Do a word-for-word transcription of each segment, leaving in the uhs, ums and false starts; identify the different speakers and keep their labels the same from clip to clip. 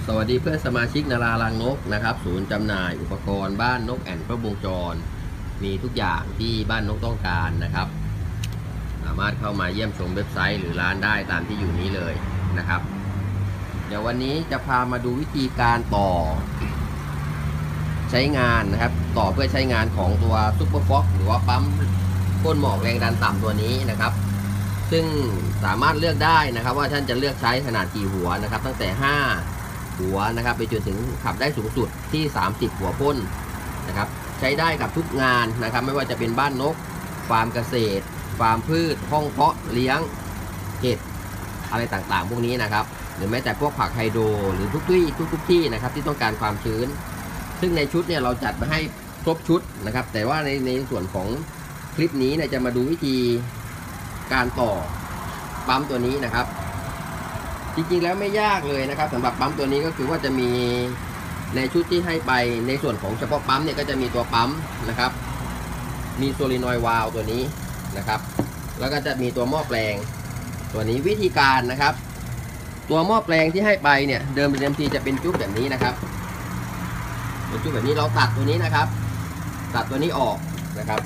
Speaker 1: วัสดีเพื่อนสมาชิกนารารังนกนะครับศูนย์จำหน่ายอุปกรณ์บ้านนกแอ่นครบวงจรมีทุกอย่างที่บ้านนกต้องการนะครับสามารถเข้ามาเยี่ยมชมเว็บไซต์หรือร้านได้ตามที่อยู่นี้เลยนะครับเดี๋ยววันนี้จะพามาดูวิธีการต่อใช้งานนะครับต่อเพื่อใช้งานของตัวซุปเปอร์ฟ็อกหรือว่าปั๊มพ่นหมอกแรงดันต่ำตัวนี้นะครับซึ่งสามารถเลือกได้นะครับว่าท่านจะเลือกใช้ขนาดกี่หัวนะครับตั้งแต่ห้าหัวนะครับไปจนถึงขับได้สูงสุดที่สามสิบหัวพ่นนะครับใช้ได้กับทุกงานนะครับไม่ว่าจะเป็นบ้านนกฟาร์มเกษตรฟาร์มพืชห้องเพาะเลี้ยงเห็ดอะไรต่างๆพวกนี้นะครับหรือแม้แต่พวกผักไฮโดรหรือทุกที่ทุกทุกที่นะครับที่ต้องการความชื้นซึ่งในชุดเนี่ยเราจัดมาให้ครบชุดนะครับแต่ว่าในในส่วนของคลิปนี้เนี่ยจะมาดูวิธีการต่อปั๊มตัวนี้นะครับจริงๆแล้วไม่ยากเลยนะครับสำหรับปั๊มตัวนี้ก็คือว่าจะมีในชุดที่ให้ไปในส่วนของเฉพาะปั๊มเนี่ยก็จะมีตัวปั๊มนะครับมีโซลินอยด์วาล์วตัวนี้นะครับแล้วก็จะมีตัวหม้อแปลงตัวนี้วิธีการนะครับตัวหม้อแปลงที่ให้ไปเนี่ยเดิมเดิมทีจะเป็นจุ๊บแบบนี้นะครับเป็นจุ๊บแบบนี้เราตัดตัวนี้นะครับตัดตัวนี้ออกนะครับ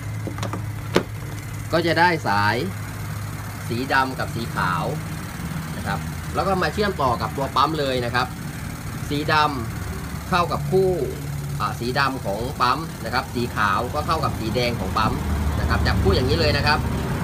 Speaker 1: ก็จะได้สายสีดำกับสีขาวนะครับแล้วก็มาเชื่อมต่อกับตัวปั๊มเลยนะครับสีดำเข้ากับคู่สีดำของปั๊มนะครับสีขาวก็เข้ากับสีแดงของปั๊มนะครับจับคู่อย่างนี้เลยนะครับ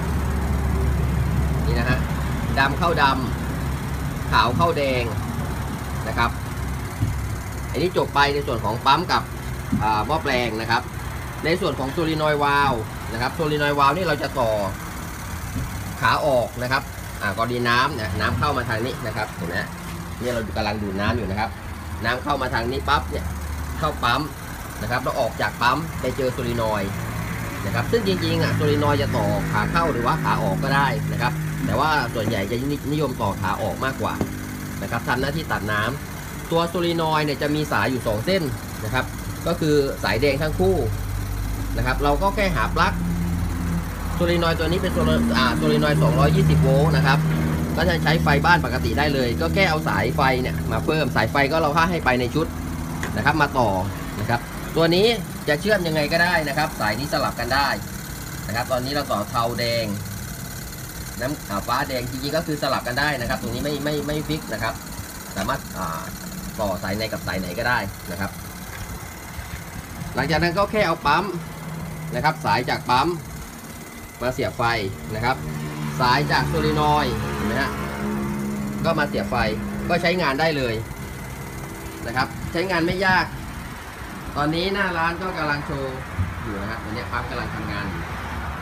Speaker 1: นี่นะฮะดำเข้าดำขาวเข้าแดงนะครับอันนี้จบไปในส่วนของปั๊มกับหม้อแปลงนะครับในส่วนของโซลินอยด์วาล์วนะครับโซลินอยด์วาล์วนี่เราจะต่อขาออกนะครับอ่ากรณีน้ำเนี่ยน้ำเข้ามาทางนี้นะครับเห็นไหมนี่เรากำลังดูดน้ำอยู่นะครับน้ำเข้ามาทางนี้ปั๊บเนี่ยเข้าปั๊มนะครับแล้วออกจากปั๊มไปเจอโซลินอยด์นะครับซึ่งจริงๆอ่ะโซลินอยด์จะต่อขาเข้าหรือว่าขาออกก็ได้นะครับแต่ว่าส่วนใหญ่จะนิยมต่อขาออกมากกว่านะครับทำหน้าที่ตัดน้ำตัวโซลินอยด์เนี่ยจะมีสายอยู่สองเส้นนะครับก็คือสายแดงทั้งคู่นะครับเราก็แค่หาปลั๊กโซลินอยด์ตัวนี้เป็นโซลิอ่าโซลินอยด์สองร้อยยี่สิบโวลต์นะครับก็จะใช้ไฟบ้านปกติได้เลยก็แค่เอาสายไฟเนี่ยมาเพิ่มสายไฟก็เราค่าให้ไปในชุดนะครับมาต่อนะครับตัวนี้จะเชื่อมยังไงก็ได้นะครับสายนี้สลับกันได้นะครับตอนนี้เราต่อเทาแดงน้ำฟ้าแดงจริงๆก็คือสลับกันได้นะครับตรงนี้ไม่ไม่ไม่ฟิกนะครับสามารถต่อสายในกับสายไหนก็ได้นะครับหลังจากนั้นก็แค่เอาปั๊มนะครับสายจากปั๊มมาเสียบไฟนะครับสายจากโซลินอยด์เห็นไหมฮะก็มาเสียบไฟก็ใช้งานได้เลยนะครับใช้งานไม่ยากตอนนี้หน้าร้านก็กำลังโชว์อยู่นะครับตอนนี้ปั๊มกำลังทำงานอยู่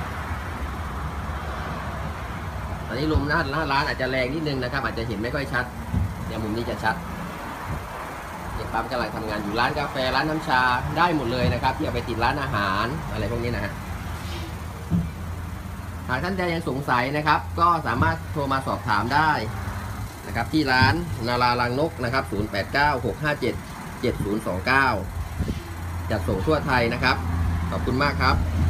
Speaker 1: ตอนนี้ลมหน้าหน้าร้านอาจจะแรงนิดนึงนะครับอาจจะเห็นไม่ค่อยชัดเนี่ยมุมนี้จะชัดเนี่ยปั๊มกำลังทำงานอยู่ร้านกาแฟร้านน้ำชาได้หมดเลยนะครับที่เอาไปติดร้านอาหารอะไรพวกนี้นะฮะหากท่านใดยังสงสัยนะครับก็สามารถโทรมาสอบถามได้นะครับที่ร้านนารารังนกนะครับศูนย์ แปด เก้า หก ห้า เจ็ด เจ็ด ศูนย์ สอง เก้าจัดส่งทั่วไทยนะครับขอบคุณมากครับ